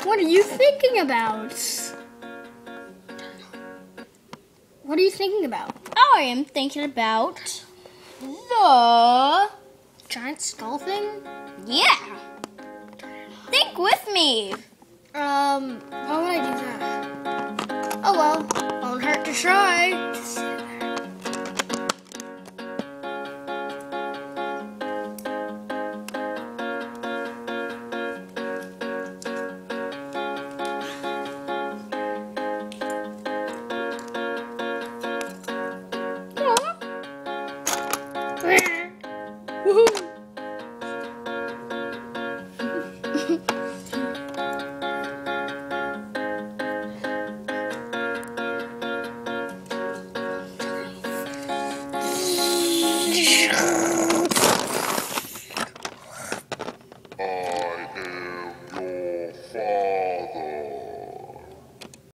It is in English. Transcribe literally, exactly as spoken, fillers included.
What are you thinking about? What are you thinking about? I am thinking about the Giant skull thing? yeah. Think with me. Um, why would I do that? Oh well, won't hurt to try.